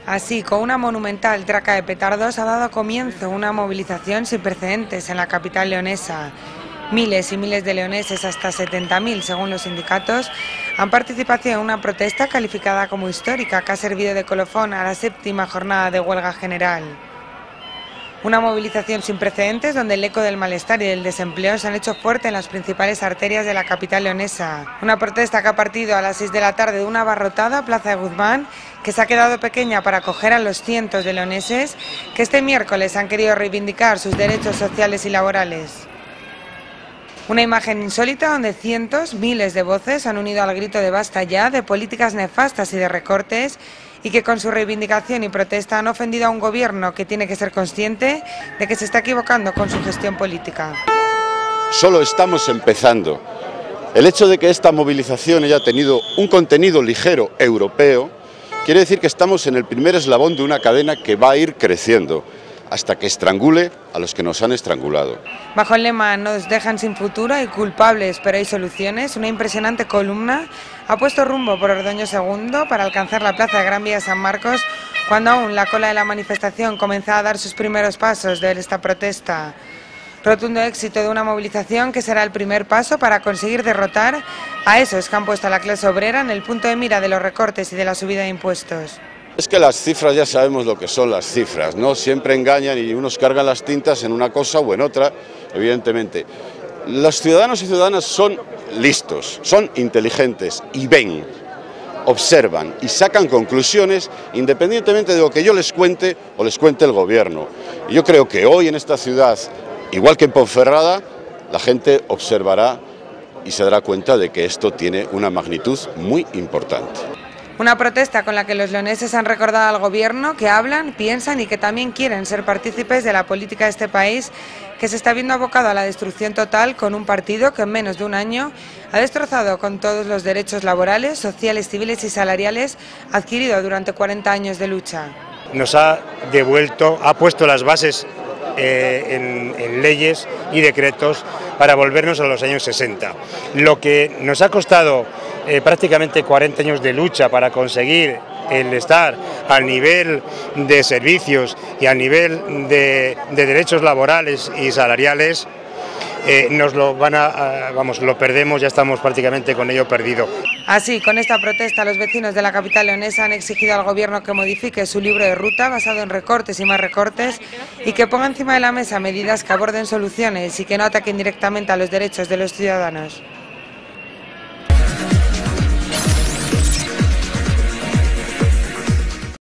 Así, con una monumental traca de petardos, ha dado comienzo una movilización sin precedentes en la capital leonesa. Miles y miles de leoneses, hasta 70.000 según los sindicatos, han participado en una protesta calificada como histórica que ha servido de colofón a la 7ª jornada de huelga general. Una movilización sin precedentes donde el eco del malestar y del desempleo se han hecho fuerte en las principales arterias de la capital leonesa. Una protesta que ha partido a las 6 de la tarde de una abarrotada Plaza de Guzmán, que se ha quedado pequeña para acoger a los cientos de leoneses que este miércoles han querido reivindicar sus derechos sociales y laborales. Una imagen insólita donde cientos, miles de voces han unido al grito de basta ya de políticas nefastas y de recortes, y que con su reivindicación y protesta han ofendido a un gobierno que tiene que ser consciente de que se está equivocando con su gestión política. Solo estamos empezando. El hecho de que esta movilización haya tenido un contenido ligero europeo quiere decir que estamos en el primer eslabón de una cadena que va a ir creciendo hasta que estrangule a los que nos han estrangulado. Bajo el lema "Nos dejan sin futuro, hay culpables pero hay soluciones", una impresionante columna ha puesto rumbo por Ordoño II para alcanzar la plaza de Gran Vía de San Marcos, cuando aún la cola de la manifestación comenzaba a dar sus primeros pasos de esta protesta. Rotundo éxito de una movilización que será el primer paso para conseguir derrotar a esos que han puesto a la clase obrera en el punto de mira de los recortes y de la subida de impuestos. Es que las cifras ya sabemos lo que son las cifras, ¿no? Siempre engañan y unos cargan las tintas en una cosa o en otra, evidentemente. Los ciudadanos y ciudadanas son listos, son inteligentes y ven, observan y sacan conclusiones independientemente de lo que yo les cuente o les cuente el gobierno. Y yo creo que hoy en esta ciudad, igual que en Ponferrada, la gente observará y se dará cuenta de que esto tiene una magnitud muy importante. Una protesta con la que los leoneses han recordado al gobierno que hablan, piensan y que también quieren ser partícipes de la política de este país, que se está viendo abocado a la destrucción total con un partido que en menos de un año ha destrozado con todos los derechos laborales, sociales, civiles y salariales adquiridos durante 40 años de lucha. Nos ha devuelto, ha puesto las bases en leyes y decretos para volvernos a los años 60. Lo que nos ha costado prácticamente 40 años de lucha para conseguir el estar al nivel de servicios y al nivel de derechos laborales y salariales, nos lo lo perdemos, ya estamos prácticamente con ello perdido. Así, con esta protesta, los vecinos de la capital leonesa han exigido al gobierno que modifique su libro de ruta basado en recortes y más recortes y que ponga encima de la mesa medidas que aborden soluciones y que no ataquen directamente a los derechos de los ciudadanos.